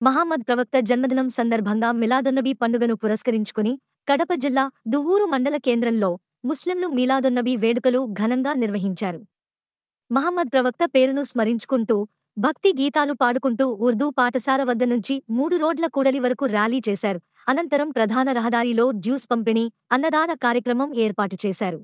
మహమ్మద్ ప్రవక్త జన్మదినం సందర్భంగా మిలాదున్నబీ పండుగను పురస్కరించుకుని కడప జిల్లా దువ్వూరు మండల కేంద్రంలో ముస్లింలు మీలాదున్నబీ వేడుకలు ఘనంగా నిర్వహించారు. మహమ్మద్ ప్రవక్త పేరును స్మరించుకుంటూ భక్తి గీతాలు పాడుకుంటూ ఉర్దూ పాఠశాల వద్ద నుంచి 3 రోడ్ల కూడలి వరకు ర్యాలీ చేశారు. అనంతరం ప్రధాన రహదారిలో జ్యూస్ పంపిణీ, అన్నదాన కార్యక్రమం ఏర్పాటు చేశారు.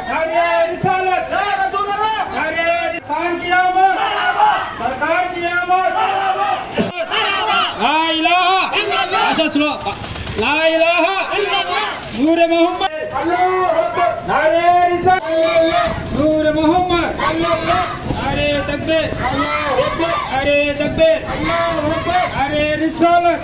अरे तकबीर अरे रिसालत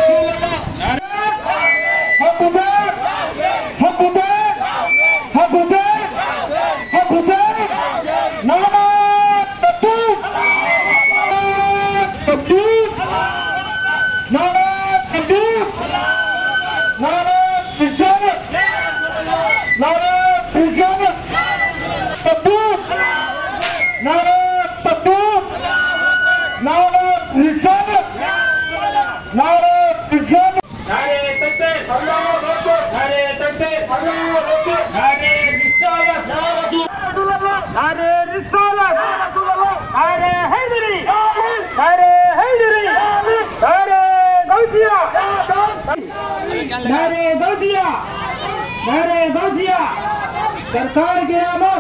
सरकार की आमद